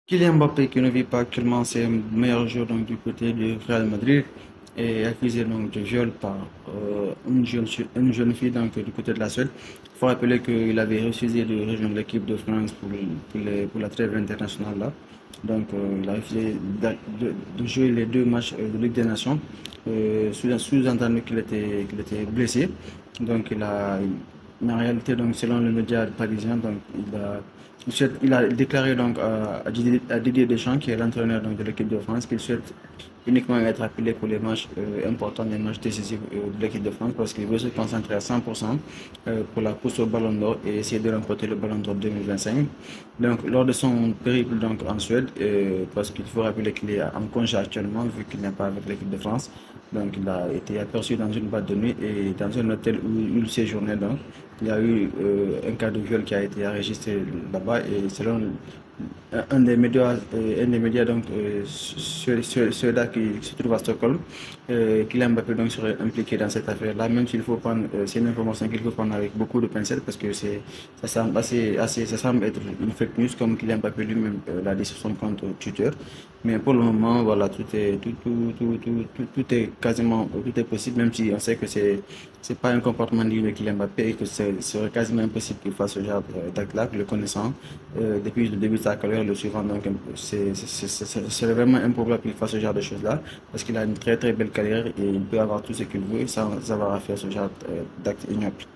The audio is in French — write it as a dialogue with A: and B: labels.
A: Kylian Mbappé, qui ne vit pas actuellement ses meilleurs jours donc, du côté du Real Madrid, est accusé donc, de viol par une jeune fille donc, du côté de la Suède. Il faut rappeler qu'il avait refusé de rejoindre l'équipe de France pour la trêve internationale là. Donc, il a refusé de jouer les deux matchs de Ligue des Nations, sous-entendu qu'il était blessé. Donc, mais en réalité, donc, selon le média parisien, donc, il a déclaré donc à Didier Deschamps, qui est l'entraîneur donc, de l'équipe de France, qu'il souhaite uniquement être appelé pour les matchs importants, les matchs décisifs de l'équipe de France, parce qu'il veut se concentrer à 100% pour la course au Ballon d'Or et essayer de remporter le Ballon d'Or 2025. Donc, lors de son périple donc, en Suède, parce qu'il faut rappeler qu'il est en congé actuellement, vu qu'il n'est pas avec l'équipe de France, donc il a été aperçu dans une boîte de nuit et dans un hôtel où il séjournait. Donc, il y a eu un cas de viol qui a été enregistré là-bas et selon un des médias donc, ceux-là qui se trouve à Stockholm, Kylian Mbappé donc serait impliqué dans cette affaire-là, même s'il faut prendre, c'est une information qu'il faut prendre avec beaucoup de pincettes parce que ça semble être une fake news comme Kylian Mbappé lui-même l'a dit sur son compte Twitter. Mais pour le moment, voilà, tout est quasiment, tout est possible, même si on sait que c'est pas un comportement digne de Kylian Mbappé et que ce serait quasiment impossible qu'il fasse ce genre d'acte-là, le connaissant depuis le début de sa carrière, le suivant. Donc, c'est vraiment improbable qu'il fasse ce genre de choses-là parce qu'il a une très très belle carrière et il peut avoir tout ce qu'il veut sans avoir à faire ce genre d'acte ignoble.